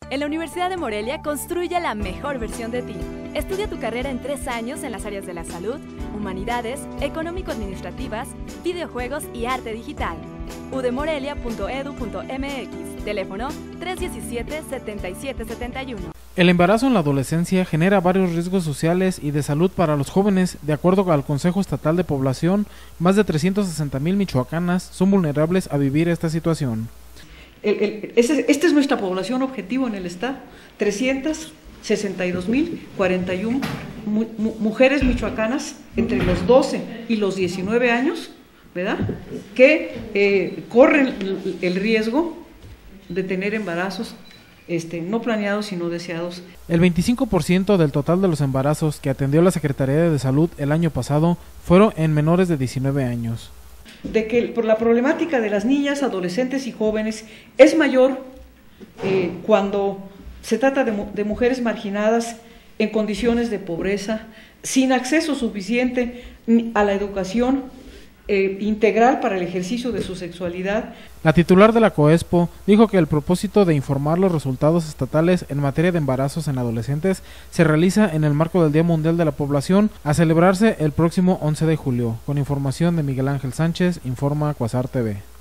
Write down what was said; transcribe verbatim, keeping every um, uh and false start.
En la Universidad de Morelia construye la mejor versión de ti. Estudia tu carrera en tres años en las áreas de la salud, humanidades, económico-administrativas, videojuegos y arte digital. u d morelia punto e d u punto m x, teléfono tres uno siete, siete siete siete uno. El embarazo en la adolescencia genera varios riesgos sociales y de salud para los jóvenes. De acuerdo al Consejo Estatal de Población, más de trescientas sesenta mil michoacanas son vulnerables a vivir esta situación. El, el, ese, esta es nuestra población objetivo en el estado, trescientas sesenta y dos mil cuarenta y uno mu, mu, mujeres michoacanas entre los doce y los diecinueve años, ¿verdad?, que eh, corren el riesgo de tener embarazos Este, no planeados y no deseados. El veinticinco por ciento del total de los embarazos que atendió la Secretaría de Salud el año pasado fueron en menores de diecinueve años. De que por la problemática de las niñas, adolescentes y jóvenes es mayor eh, cuando se trata de, de mujeres marginadas en condiciones de pobreza, sin acceso suficiente a la educación Eh, integral para el ejercicio de su sexualidad. La titular de la COESPO dijo que el propósito de informar los resultados estatales en materia de embarazos en adolescentes se realiza en el marco del Día Mundial de la Población, a celebrarse el próximo once de julio. Con información de Miguel Ángel Sánchez, informa Cuasar T V.